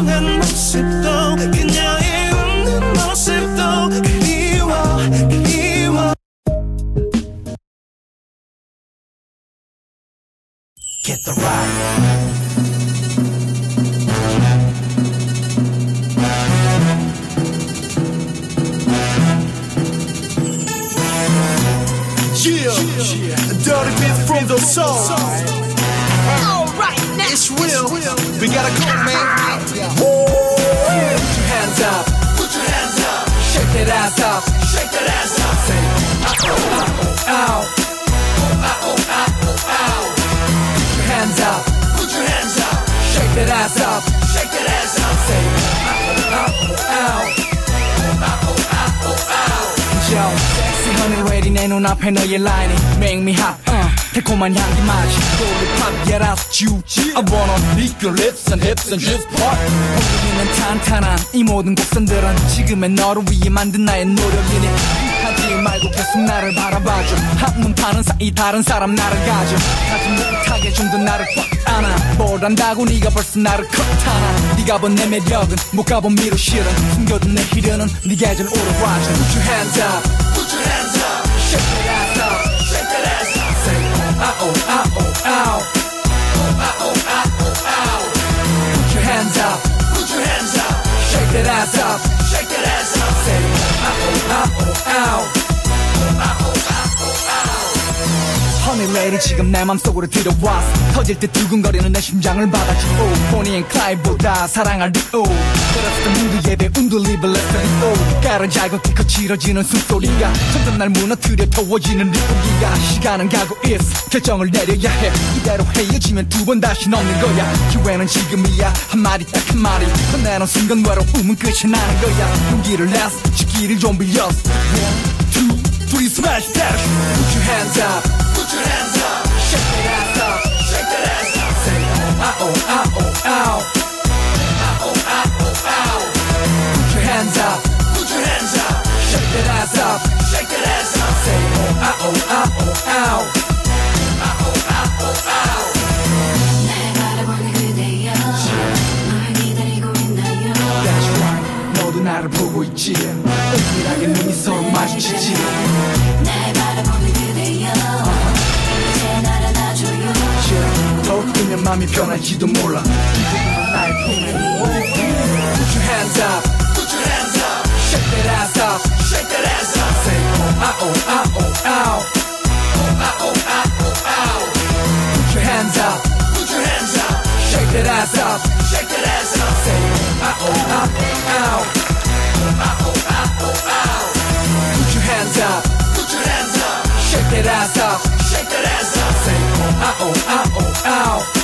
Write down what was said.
멀쩡한 모습도 그녀의 웃는 모습도 그리워 그리워. Get the right. Yeah, dirty beat from the soul. Alright, now It's real. We gotta go, man. Put your hands up. Put your hands up. Shake that ass up. Shake that ass up. Say, ow, ow, ow. Oh, ah, oh, ah, oh, ow. Put your hands up. Put your hands up. Shake that ass up. Shake that ass up. Say, ow, ow, ow. Oh, ah, oh, ah, oh, ow. Yo, sexy honey ready 내 눈앞에 너의 라인이 make me hot. 달콤한 향기 마치 lollipop, yeah that's juicy. I wanna lick your lips and hips and just part. 우리는 탄탄한 이 모든 곡선들은 지금의 너를 위해 만든 나의 노력이니 하지 말고 계속 나를 바라봐줘. 한눈 파는 사이 다른 사람 나를 가져. 가지 못하게 좀 더 나를 꽉 안아. 뭘 안다고 네가 벌써 나를 컷하나. 네가 본 내 매력은 못 가본 미로 실은 숨겨둔 내 희련은 네 계절 오르와줘. Put your hands up. Put your hands up. Shake that ass up. Shake that ass up. Say, ow, ow, ow. Oh, ah, oh, ah, oh, ow. Put your hands up. Put your hands up. Shake that ass up. Shake that ass up. Say, ow. Oh, ah, oh, ah, oh, ow. Honey lady 지금 내 맘속으로 들어왔어. 터질 때 두근거리는 내 심장을 받아줘. 보니 앤 클라이드보다 사랑할 리오. 그래서 문도 예배 unbelievable let's 가를 잘고 거칠어지는 숨소리가 점점 날 무너뜨려 더워지는 리듬기가. 시간은 가고 있어. 결정을 내려야 해. 이대로 헤어지면 두 번 다시 없는 거야. 기회는 지금이야. 한마디 딱 한마디 건네는 순간 외로움은 끝이 나는 거야. 용기를 냈어. 지키를 좀 빌렸어. 1, 2, 3 smash that. Put your hands up. Put your hands up. Shake that ass up. Shake that ass up. Say, ow, ow, ow. Ah, oh, ah, oh, ow. Put your hands up. Put your hands up. Shake that ass up. Shake that ass up. Say, ow, ow. Ah, oh, ah, oh, ow. 날 바라보는 그대여 널 기다리고 있나요. That's right. 너도 나를 보고 있지. 은밀하게 눈이 서로 마주치지. 날 바라보는 그대여 이제 날 안아줘요. 더욱 그냥 맘이 변할지도 몰라. 이제는 나의 품에. Put your hands up. Put your hands up. Shake that ass up. Shake that ass up. Say, ow. Oh, ah, oh, ah, oh, ow. Put your hands up. Put your hands up. Shake that ass up. Shake that ass up. Say, ow. Ah, oh, ah, oh, ow. Put your hands up. Put your hands up. Shake that ass up. Shake that ass up. Say, ow.